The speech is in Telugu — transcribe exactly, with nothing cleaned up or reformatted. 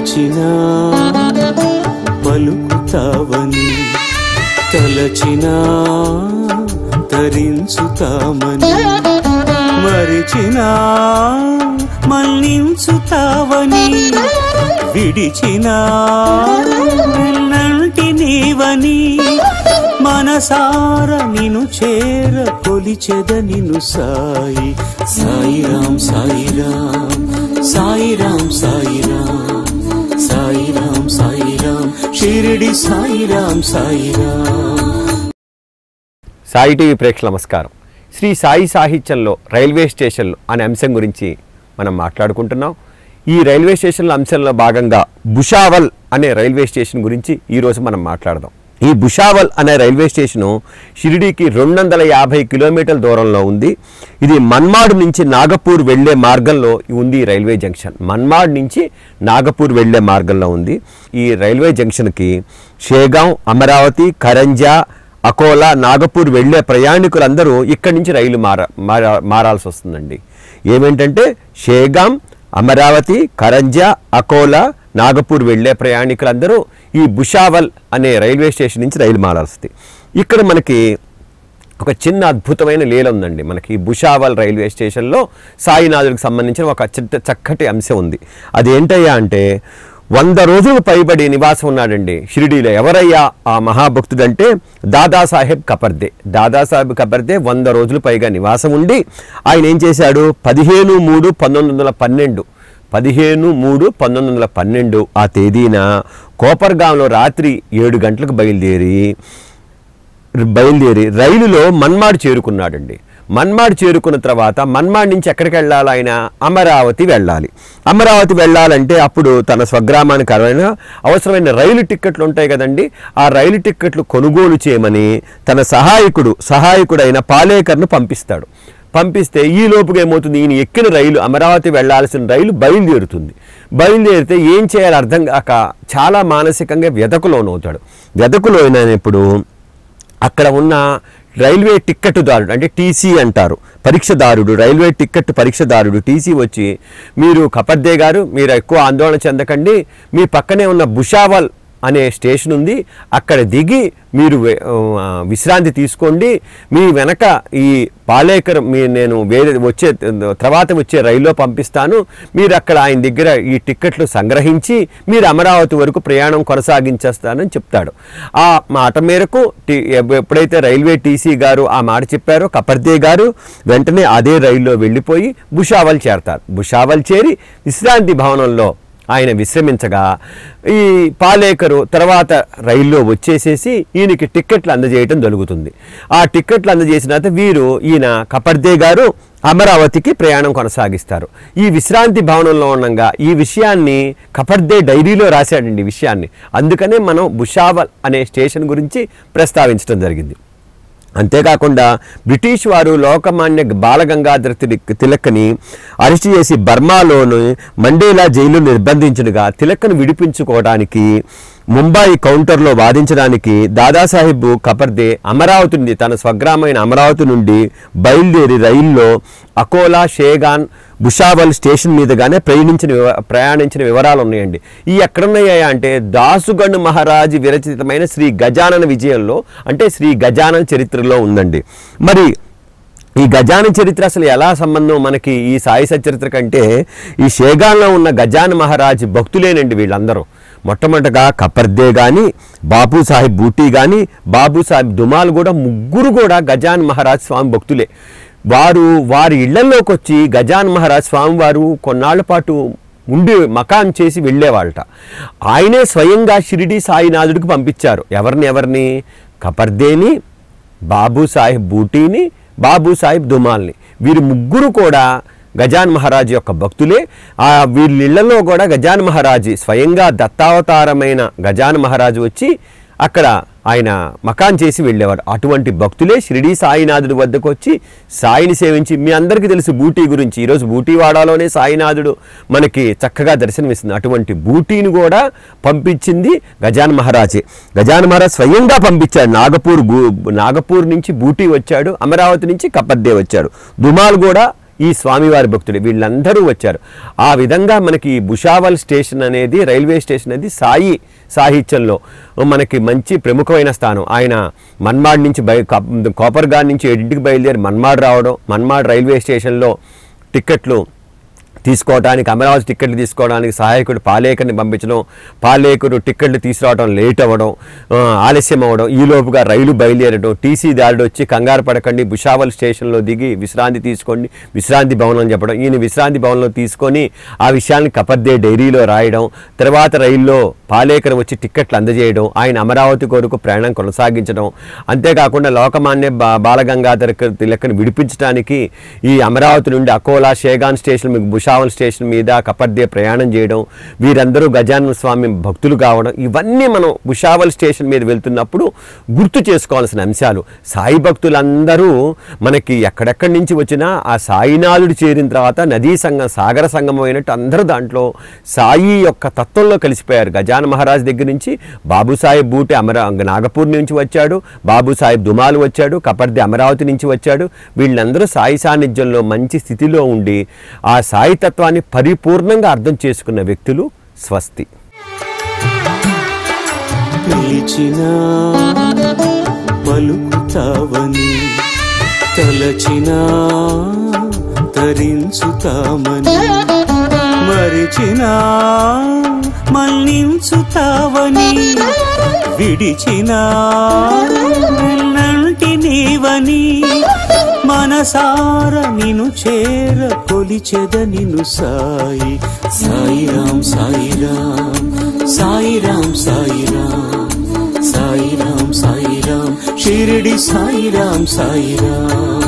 పిలిచినా పలుకుతావని, తలచినా తరించుతామని, మరిచినా మన్నించుతావని, విడిచినా వెన్నంటి నీవని, మనసార నిను చేర కొలిచెద నిను సాయి. సాయిరాం సాయిరాం సాయిరాం సాయిరాం సాయిరాం సాయిరాం షిరిడి సాయిరాం సాయిరాం. సాయి టీవీ ప్రేక్షకుల నమస్కారం. శ్రీ సాయి సాహిత్యంలో రైల్వే స్టేషన్లు అనే అంశం గురించి మనం మాట్లాడుకుంటున్నాం. ఈ రైల్వే స్టేషన్ల అంశంలో భాగంగా భుషావల్ అనే రైల్వే స్టేషన్ గురించి ఈరోజు మనం మాట్లాడదాం. ఈ భుషావల్ అనే రైల్వే స్టేషను షిరిడీకి రెండు వందల యాభై కిలోమీటర్ల దూరంలో ఉంది. ఇది మన్మాడ్ నుంచి నాగపూర్ వెళ్లే మార్గంలో ఉంది. ఈ రైల్వే జంక్షన్ మన్మాడ్ నుంచి నాగపూర్ వెళ్లే మార్గంలో ఉంది. ఈ రైల్వే జంక్షన్కి షేగాం, అమరావతి, కరంజా, అకోలా, నాగపూర్ వెళ్లే ప్రయాణికులందరూ ఇక్కడి నుంచి రైలు మార మారాల్సి వస్తుందండి. ఏమేంటంటే షేగాం, అమరావతి, కరంజా, అకోలా, నాగపూర్ వెళ్లే ప్రయాణికులందరూ ఈ భుషావల్ అనే రైల్వే స్టేషన్ నుంచి రైలు మారాల్సింది. ఇక్కడ మనకి ఒక చిన్న అద్భుతమైన లీల ఉందండి. మనకి భుషావల్ రైల్వే స్టేషన్లో సాయినాథుడికి సంబంధించిన ఒక చక్కటి అంశం ఉంది. అది ఏంటయ్యా అంటే, వంద రోజులకు పైబడి నివాసం ఉన్నాడండి షిరిడీలో. ఎవరయ్యా ఆ మహాభక్తుడు అంటే దాదాసాహెబ్ కపర్దే. దాదాసాహెబ్ కపర్దే వంద రోజులు పైగా నివాసం ఉండి ఆయన ఏం చేశాడు, పదిహేను మూడు పంతొమ్మిది వందల పన్నెండు పదిహేను మూడు పంతొమ్మిది వందల పన్నెండు ఆ తేదీన కోపర్గాంలో రాత్రి ఏడు గంటలకు బయలుదేరి బయలుదేరి రైలులో మన్మాడ్ చేరుకున్నాడండి. మన్మాడ్ చేరుకున్న తర్వాత మన్మాడ్ నుంచి ఎక్కడికి వెళ్ళాలి, ఆయన అమరావతి వెళ్ళాలి. అమరావతి వెళ్ళాలంటే అప్పుడు తన స్వగ్రామానికి అవసరమైన రైలు టిక్కెట్లు ఉంటాయి కదండి. ఆ రైలు టిక్కెట్లు కొనుగోలు చేయమని తన సహాయకుడు సహాయకుడైన పాలేకర్ను పంపిస్తాడు. పంపిస్తే ఈ లోపుగా ఏమవుతుంది, ఈయన ఎక్కిన రైలు అమరావతి వెళ్లాల్సిన రైలు బయలుదేరుతుంది. బయలుదేరితే ఏం చేయాలి అర్థం కాక చాలా మానసికంగా వ్యధకులోనవుతాడు. వ్యధకులోనప్పుడు అక్కడ ఉన్న రైల్వే టిక్కెట్టుదారుడు అంటే టీసీ అంటారు, పరీక్షదారుడు, రైల్వే టిక్కెట్ పరీక్షదారుడు టీసీ వచ్చి, మీరు కపర్దే గారు మీరు ఎక్కువ ఆందోళన చెందకండి, మీ పక్కనే ఉన్న భుషావల్ అనే స్టేషన్ ఉంది, అక్కడ దిగి మీరు విశ్రాంతి తీసుకోండి, మీ వెనక ఈ పాలేకర్ మీ నేను వేరే వచ్చే తర్వాత వచ్చే రైల్లో పంపిస్తాను, మీరు అక్కడ ఆయన దగ్గర ఈ టిక్కెట్లు సంగ్రహించి మీరు అమరావతి వరకు ప్రయాణం కొనసాగించేస్తానని చెప్తాడు. ఆ మాట మేరకు ఎప్పుడైతే రైల్వే టీసీ గారు ఆ మాట చెప్పారో కపర్దే గారు వెంటనే అదే రైల్లో వెళ్ళిపోయి భుషావల్ చేరతారు. భుషావల్ చేరి విశ్రాంతి భవనంలో ఆయన విశ్రమించగా ఈ పాలేకరు తర్వాత రైల్లో వచ్చేసేసి ఈయనకి టిక్కెట్లు అందజేయటం జరుగుతుంది. ఆ టిక్కెట్లు అందజేసిన తర్వాత వీరు ఈయన కపర్దే గారు అమరావతికి ప్రయాణం కొనసాగిస్తారు. ఈ విశ్రాంతి భవనంలో ఉండగా ఈ విషయాన్ని కపర్దే డైరీలో రాశాడండి విషయాన్ని. అందుకనే మనం భుషావల్ అనే స్టేషన్ గురించి ప్రస్తావించడం జరిగింది. అంతేకాకుండా బ్రిటిష్ వారు లోకమాన్య బాలగంగాధర తిలక్ తిలక్ని అరెస్ట్ చేసి బర్మాలోని మండేలా జైలు నిర్బంధించగా తిలక్ను విడిపించుకోవడానికి ముంబాయి కౌంటర్లో వాదించడానికి దాదాసాహెబ్ కపర్దే అమరావతి నుండి తన స్వగ్రామైన అమరావతి నుండి బయలుదేరి రైల్లో అకోలా, షేగాన్, భుషావల్ స్టేషన్ మీదుగానే ప్రయాణించిన ప్రయాణించిన వివరాలు ఉన్నాయండి. ఈ ఎక్కడున్నాయా అంటే దాసుగణ్ మహారాజ్ విరచితమైన శ్రీ గజానన విజయంలో అంటే శ్రీ గజానన చరిత్రలో ఉందండి. మరి ఈ గజాన చరిత్ర అసలు ఎలా సంబంధం మనకి ఈ సాయి సచరిత్ర కంటే, ఈ షేగాన్లో ఉన్న గజాన మహారాజ్ భక్తులేనండి వీళ్ళందరూ. మొట్టమొదటగా కపర్దే కానీ, బాబు సాహెబ్ బూటీ కానీ, బాబు సాహెబ్ దుమాల్ కూడా ముగ్గురు కూడా గజాన్ మహారాజ్ స్వామి భక్తులే. వారు వారి ఇళ్లలోకి వచ్చి గజాన్ మహారాజ్ స్వామి వారు కొన్నాళ్ల పాటు ఉండి మకాన్ చేసి వెళ్ళేవాళ్ళట. ఆయనే స్వయంగా షిరిడి సాయినాథుడికి పంపించారు. ఎవరిని ఎవరిని కపర్దేని, బాబు సాహెబ్ బూటీని, బాబు సాహెబ్ దుమాల్ని. వీరు ముగ్గురు కూడా గజాన్ మహారాజ్ యొక్క భక్తులే. ఆ వీళ్ళిళ్లలో కూడా గజాన్ మహారాజు స్వయంగా దత్తావతారమైన గజాన్ మహారాజు వచ్చి అక్కడ ఆయన మకాన్ చేసి వెళ్ళేవారు. అటువంటి భక్తులే షిరిడి సాయినాథుడి వద్దకు వచ్చి సాయిని సేవించి, మీ అందరికీ తెలుసు బూటీ గురించి, ఈరోజు బూటీవాడలోనే సాయినాథుడు మనకి చక్కగా దర్శనమిస్తుంది. అటువంటి బూటీని కూడా పంపించింది గజాన్ మహారాజే. గజాన్ మహారాజ్ స్వయంగా పంపించాడు. నాగపూర్ నాగపూర్ నుంచి బూటీ వచ్చాడు, అమరావతి నుంచి కపర్దే వచ్చాడు. దుమాల్ కూడా ఈ స్వామివారి భక్తుడు, వీళ్ళందరూ వచ్చారు. ఆ విధంగా మనకి భుసావల్ స్టేషన్ అనేది, రైల్వే స్టేషన్ అనేది సాయి సాహిత్యంలో మనకి మంచి ప్రముఖమైన స్థానం. ఆయన మన్మాడ్ నుంచి బయ కోపర్గాన్ నుంచి ఏడింటికి బయలుదేరి మన్మాడ్ రావడం, మన్మాడ్ రైల్వే స్టేషన్లో టిక్కెట్లు తీసుకోవడానికి, అమరావతి టిక్కెట్లు తీసుకోవడానికి సహాయకుడు పాలేకర్ని పంపించడం, పాలేకరు టిక్కెట్లు తీసుకురావడం లేట్ అవ్వడం, ఆలస్యం అవ్వడం, ఈలోపుగా రైలు బయలుదేరడం, టీసీ దారుడు వచ్చి కంగారు పడకండి భుసావల్ స్టేషన్లో దిగి విశ్రాంతి తీసుకోండి, విశ్రాంతి భవనం చెప్పడం, ఈయన విశ్రాంతి భవనంలో తీసుకొని ఆ విషయాన్ని కపర్దే డైరీలో రాయడం, తర్వాత రైల్లో పాలేకర్ వచ్చి టిక్కెట్లు అందజేయడం, ఆయన అమరావతి కొరకు ప్రయాణం కొనసాగించడం. అంతేకాకుండా లోకమాన్య బా బాలగంగాధర తిలక్ని విడిపించడానికి ఈ అమరావతి నుండి అకోలా, షేగాన్ స్టేషన్ భుసావల్ స్టేషన్ మీద కపర్దే ప్రయాణం చేయడం, వీరందరూ గజానన స్వామి భక్తులు కావడం, ఇవన్నీ మనం భుసావల్ స్టేషన్ మీద వెళ్తున్నప్పుడు గుర్తు చేసుకోవాల్సిన అంశాలు. సాయి భక్తులందరూ మనకి ఎక్కడెక్కడి నుంచి వచ్చినా ఆ సాయినాథుడు చేరిన తర్వాత నదీ సంగం, సాగర సంగమం అయినట్టు అందరూ దాంట్లో సాయి యొక్క తత్వంలో కలిసిపోయారు. గజాన మహారాజ్ దగ్గర నుంచి బాబుసాహెబ్ బూటే అమరా నాగపూర్ నుంచి వచ్చాడు, బాబుసాహెబ్ దుమాలు వచ్చాడు, కపర్దే అమరావతి నుంచి వచ్చాడు. వీళ్ళందరూ సాయి సాన్నిధ్యంలో మంచి స్థితిలో ఉండి ఆ సాయి తత్వాన్ని పరిపూర్ణంగా అర్థం చేసుకున్న వ్యక్తులు. స్వస్తి. పిలిచినా పలుకుతావని, తలచినా తరించుతామని, మరిచినా మన్నించుతావని, విడిచినా వెన్నంటి నీవని, మనసార నిను చేర కొలిచెద నిను సాయి. సాయిరాం సాయిరాం సాయిరాం సాయిరాం సాయిరాం సాయిరాం షిరిడి సాయిరాం సాయిరాం.